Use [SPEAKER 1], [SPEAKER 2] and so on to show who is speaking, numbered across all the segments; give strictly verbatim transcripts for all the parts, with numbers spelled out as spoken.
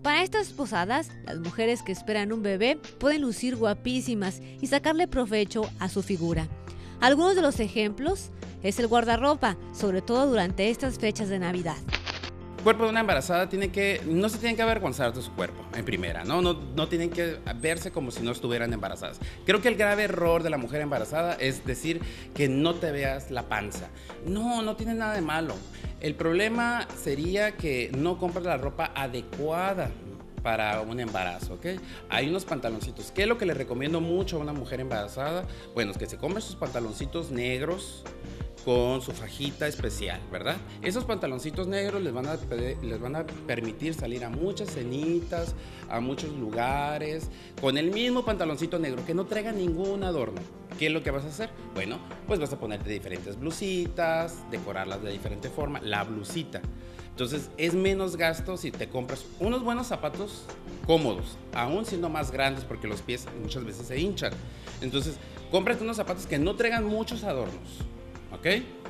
[SPEAKER 1] Para estas posadas, las mujeres que esperan un bebé pueden lucir guapísimas y sacarle provecho a su figura. Algunos de los ejemplos es el guardarropa, sobre todo durante estas fechas de Navidad.
[SPEAKER 2] El cuerpo de una embarazada tiene que, no se tienen que avergonzar de su cuerpo, en primera, ¿no? No, no tienen que verse como si no estuvieran embarazadas. Creo que el grave error de la mujer embarazada es decir que no te veas la panza. No, no tiene nada de malo. El problema sería que no compras la ropa adecuada para un embarazo, ¿ok? Hay unos pantaloncitos. ¿Qué es lo que le recomiendo mucho a una mujer embarazada? Bueno, es que se compre sus pantaloncitos negros con su fajita especial, ¿verdad? Esos pantaloncitos negros les van a, les van a permitir salir a muchas cenitas, a muchos lugares, con el mismo pantaloncito negro, que no traiga ningún adorno. ¿Qué es lo que vas a hacer? Bueno, pues vas a ponerte diferentes blusitas, decorarlas de diferente forma, la blusita. Entonces es menos gasto si te compras unos buenos zapatos cómodos, aún siendo más grandes porque los pies muchas veces se hinchan. Entonces cómprate unos zapatos que no traigan muchos adornos, ¿ok?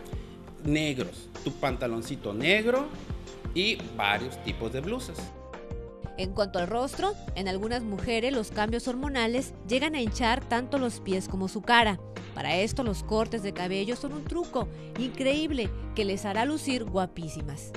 [SPEAKER 2] Negros, tu pantaloncito negro y varios tipos de blusas.
[SPEAKER 1] En cuanto al rostro, en algunas mujeres los cambios hormonales llegan a hinchar tanto los pies como su cara. Para esto los cortes de cabello son un truco increíble que les hará lucir guapísimas.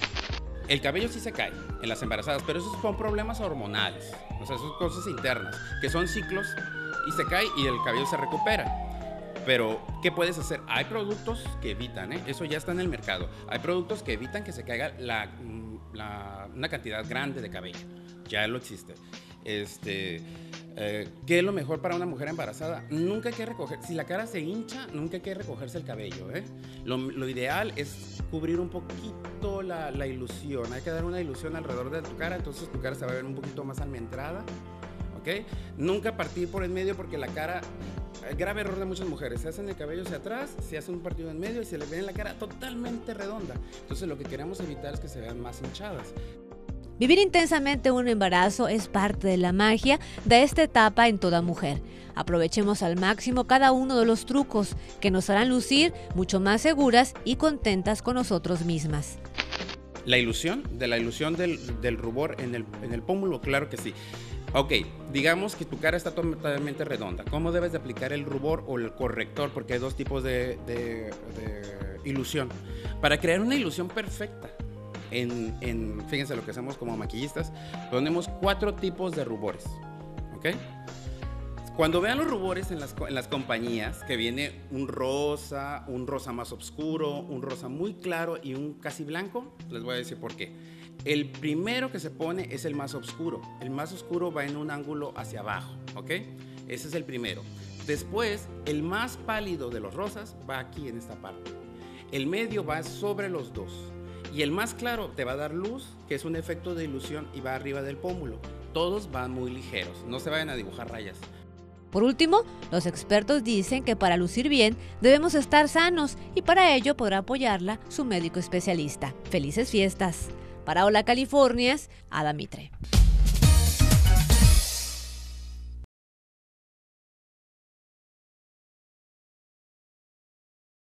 [SPEAKER 2] El cabello sí se cae en las embarazadas, pero esos son problemas hormonales, o sea, son cosas internas, que son ciclos y se cae y el cabello se recupera. Pero, ¿qué puedes hacer? Hay productos que evitan, ¿eh? Eso ya está en el mercado. Hay productos que evitan que se caiga la, la, una cantidad grande de cabello. Ya lo existe. Este, eh, ¿Qué es lo mejor para una mujer embarazada? Nunca hay que recoger, si la cara se hincha, nunca hay que recogerse el cabello, ¿eh? Lo, lo ideal es cubrir un poquito la, la ilusión. Hay que dar una ilusión alrededor de tu cara, entonces tu cara se va a ver un poquito más almendrada, ¿ok? Nunca partir por el medio porque la cara... El grave error de muchas mujeres, se hacen el cabello hacia atrás, se hace un partido en medio y se les ve en la cara totalmente redonda. Entonces lo que queremos evitar es que se vean más hinchadas.
[SPEAKER 1] Vivir intensamente un embarazo es parte de la magia de esta etapa en toda mujer. Aprovechemos al máximo cada uno de los trucos que nos harán lucir mucho más seguras y contentas con nosotros mismas.
[SPEAKER 2] La ilusión, de la ilusión del, del rubor en el, en el pómulo, claro que sí. Ok, digamos que tu cara está totalmente redonda. ¿Cómo debes de aplicar el rubor o el corrector? Porque hay dos tipos de, de, de ilusión. Para crear una ilusión perfecta, en, en, fíjense lo que hacemos como maquillistas, ponemos cuatro tipos de rubores, ¿ok? Cuando vean los rubores en las, en las compañías, que viene un rosa, un rosa más oscuro, un rosa muy claro y un casi blanco, les voy a decir por qué. El primero que se pone es el más oscuro. El más oscuro va en un ángulo hacia abajo, ¿ok? Ese es el primero. Después, el más pálido de los rosas va aquí en esta parte. El medio va sobre los dos. Y el más claro te va a dar luz, que es un efecto de ilusión y va arriba del pómulo. Todos van muy ligeros, no se vayan a dibujar rayas.
[SPEAKER 1] Por último, los expertos dicen que para lucir bien debemos estar sanos y para ello podrá apoyarla su médico especialista. ¡Felices fiestas! Para Hola Californias, Ada Mitre.